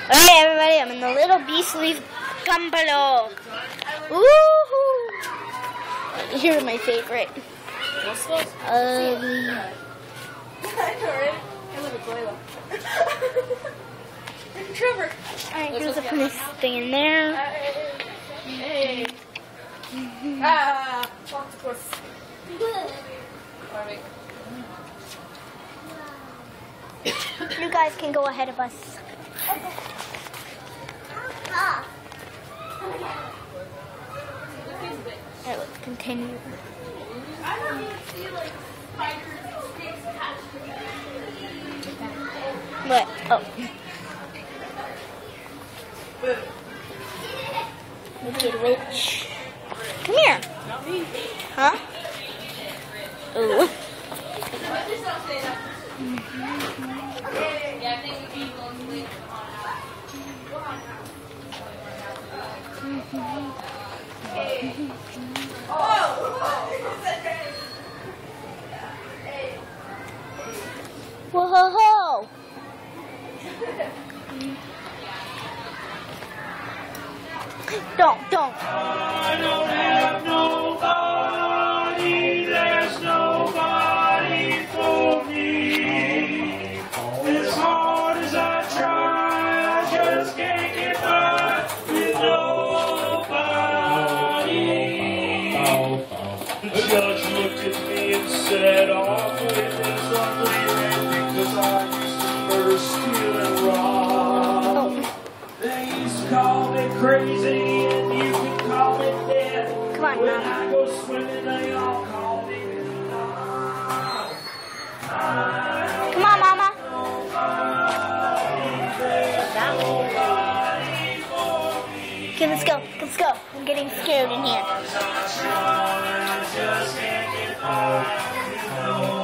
Alright, everybody, I'm in the little beastly gumblo. Woohoo! Here's my favorite. Trevor. Alright, here's a nice thing in there. Hey. Octopus. You guys can go ahead of us. Alright, let's continue. I don't even see like spiders and snakes attached to me. What? Oh. Wicked witch. Come here. Huh? Ooh. Whoa! Don't. I don't have nobody, there's nobody for me. As hard as I try, I just can't get by with nobody. The judge looked at me and said, awfully miserably, because I used to murder, steal, and rob. They used to call me crazy, and you can call me dead. Come on, When Mama. I go swimming, they all call me Mom. Come on, Mama. Okay, let's go. Let's go. I'm getting scared in here. I just can't get by.